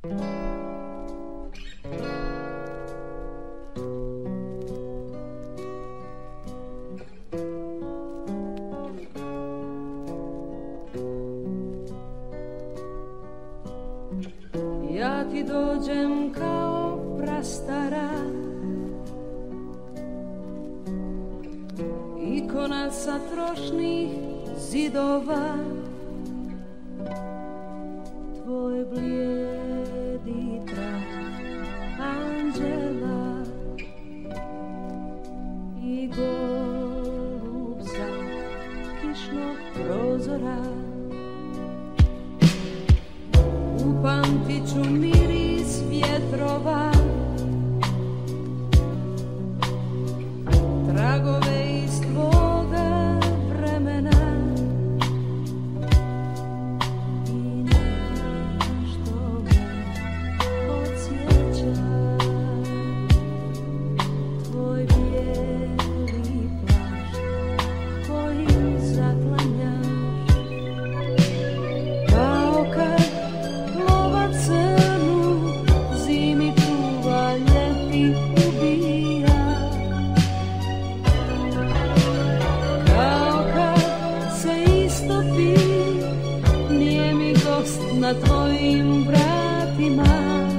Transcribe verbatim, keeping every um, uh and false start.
Ja ti dođem kao prastara, ikona sa trošnih zidova, tvoj blijedi trag anđela i golub sa kišnog prozora. Upamtit ću miris vjetrova, tragove iz tvoga vremena i nešto me podsjeća, tvoj bijeli plašt kojim zaklanjaš, kao kad crnu zimi čuva, ljeti ubija, kao kad se istopi nijemi gost na tvojim vratima.